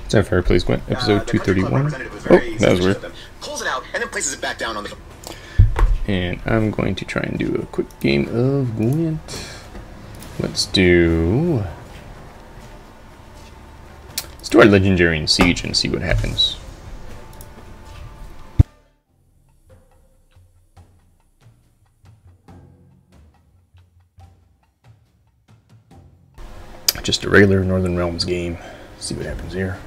Is that fair, please, Gwent? Episode 231. Oh, that was weird. Pulls it out and then places it back down on the. And I'm going to try and do a quick game of Gwent. Let's do our Legendary in Siege and see what happens. Just a regular Northern Realms game. See what happens here.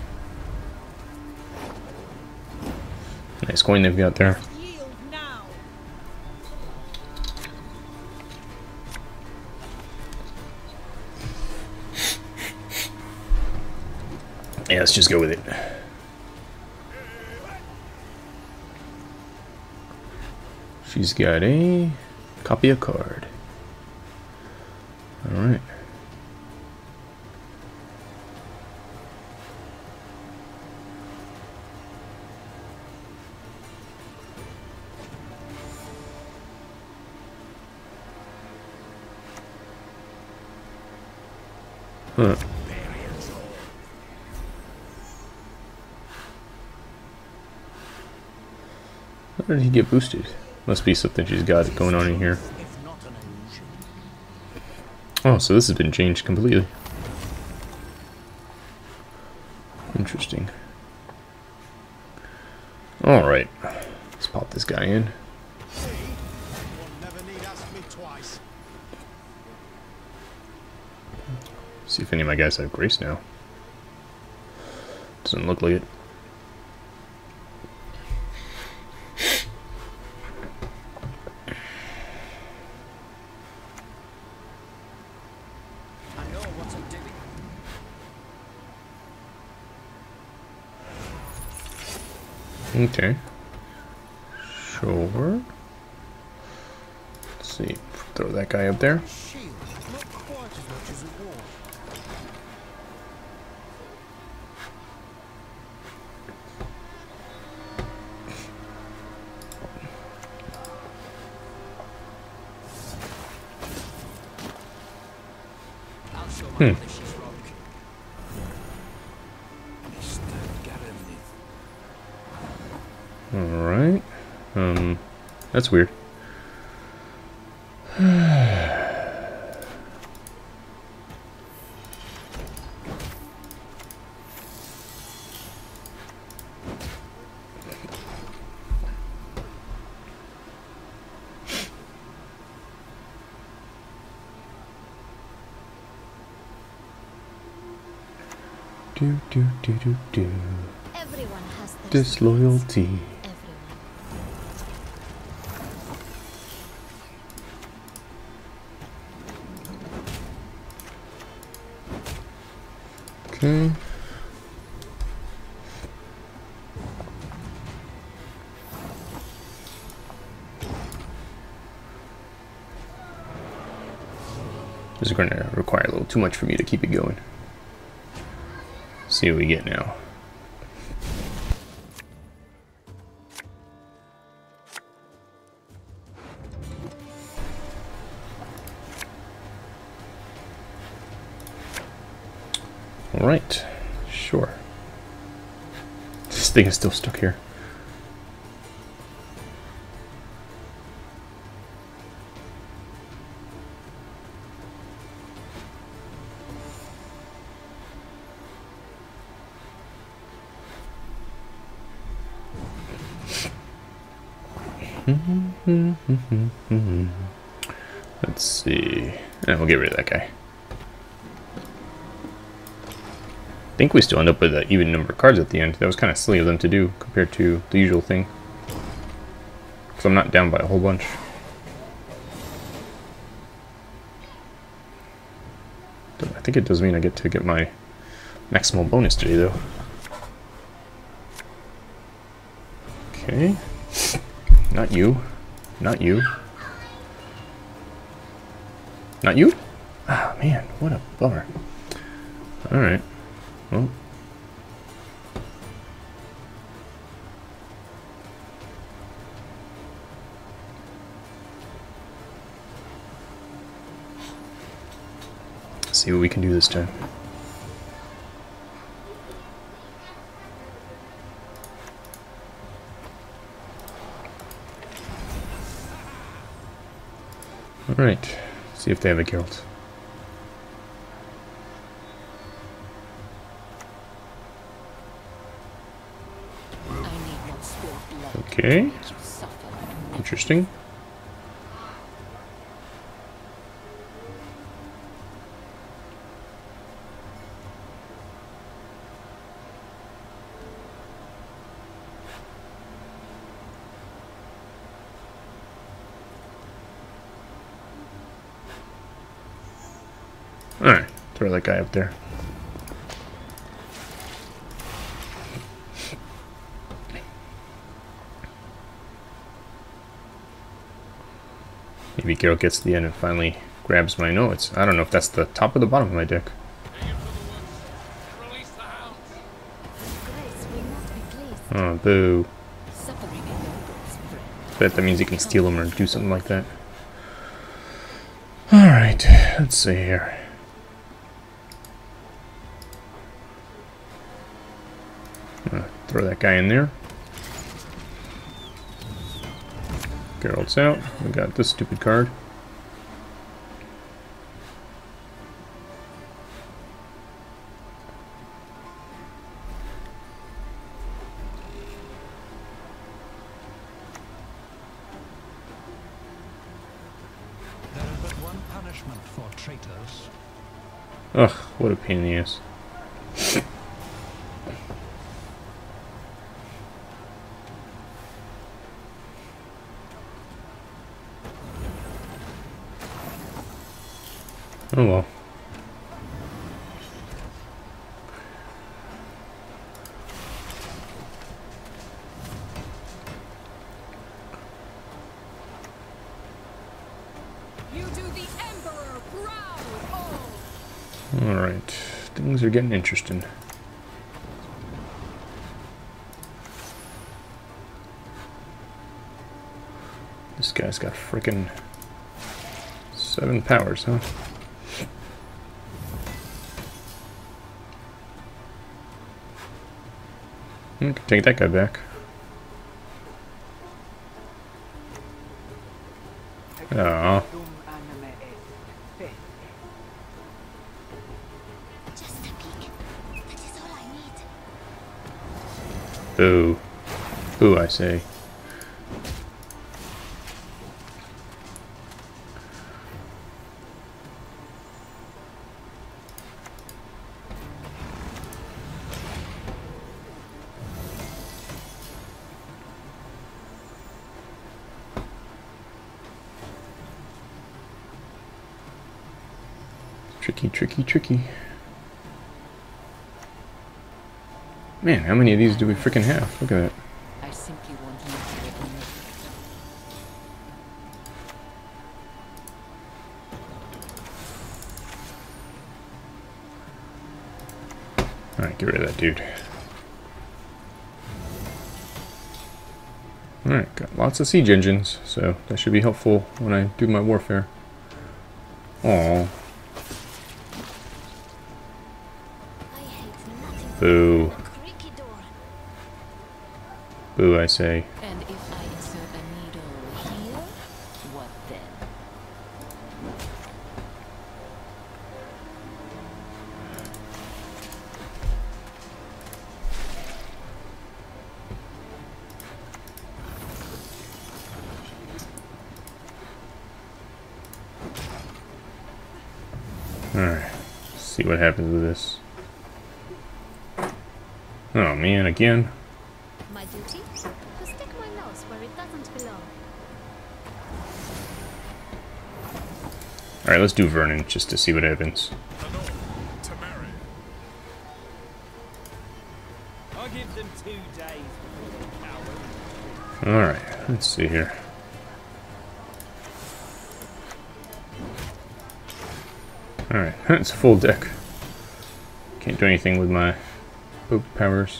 Nice coin they've got there. Yeah, let's just go with it. She's got a copy of card. Alright. Huh. How did he get boosted? Must be something she's got going on in here. Oh, so this has been changed completely. Interesting. Alright. Let's pop this guy in. See if any of my guys have grace now. Doesn't look like it. Okay. Sure. Let's see. Throw that guy up there. Alright. That's weird. Do. Everyone has their Disloyalty. Okay. This is going to require a little too much for me to keep it going. See what we get now. Alright, sure. This thing is still stuck here. Let's see. And we'll get rid of that guy. I think we still end up with an even number of cards at the end. That was kind of silly of them to do compared to the usual thing. Because I'm not down by a whole bunch. But I think it does mean I get to get my maximal bonus today, though. Okay. Not you. Not you. Not you? Ah, man, what a bummer. Alright. Well. See what we can do this time. Alright, see if they have a Geralt. Okay, interesting. Alright, throw that guy up there. Maybe Geralt gets to the end and finally grabs my notes. I don't know if that's the top or the bottom of my deck. Oh, boo. Bet that means he can steal them or do something like that. Alright, let's see here. Throw that guy in there. Geralt's out. We got this stupid card. There is but one punishment for traitors. Ugh, what a pain in the ass. Oh well. You do the Emperor proud. All right, things are getting interesting. This guy's got frickin' 7 powers, huh? Can take that guy back. Oh. Just a peek. That is all I need. Boo. Boo, I say. Tricky, tricky, tricky. Man, how many of these do we freaking have? Look at that. I simply want you to get me. Alright, get rid of that dude. Alright, got lots of siege engines, so that should be helpful when I do my warfare. Aww. I hate nothing Boo. but a creaky door. Boo, I say. And if I insert a needle here, what then? Alright, see what happens with this. Oh man, again. My duty? To stick my nose where it doesn't belong. Alright, let's do Vernon just to see what happens. I'll give them 2 days before they cower. Alright, let's see here. Alright, it's a full deck. Can't do anything with my book powers.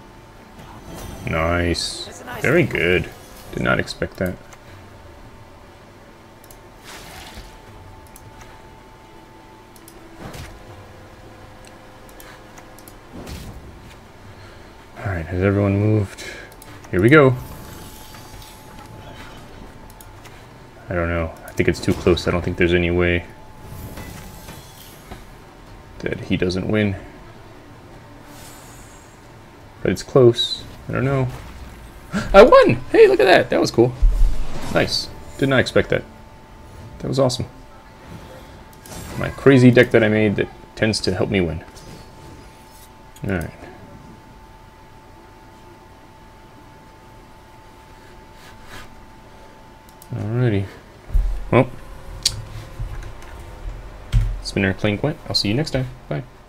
Nice. Very good. Did not expect that. Alright, has everyone moved? Here we go. I don't know. I think it's too close. I don't think there's any way that he doesn't win. But it's close. I don't know. I won! Hey, look at that. That was cool. Nice. Did not expect that. That was awesome. My crazy deck that I made that tends to help me win. Alright. Alrighty. Well, it's been our playing Gwent. I'll see you next time. Bye.